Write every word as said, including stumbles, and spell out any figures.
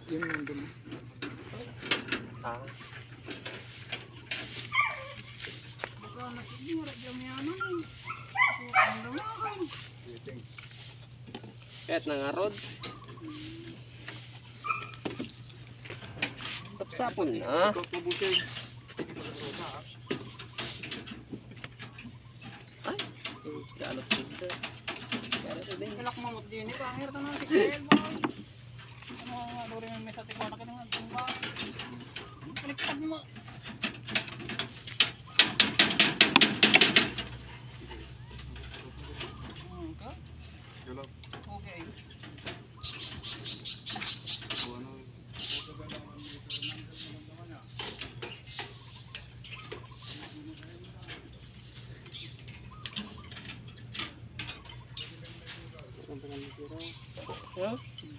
Yung nandun. Ah. Baka nasigura dyan yan naman. Ang lumakan. Kahit nangarod. Sapsapon na. Ay, galot dito. Galot din. Kalak mamut din eh. Pangir ka na si Kiel ba? Ano nga doon rin may sa tikwa na ka ng tumba. Baliktad mo. Hmm, ka? Okay. Huh?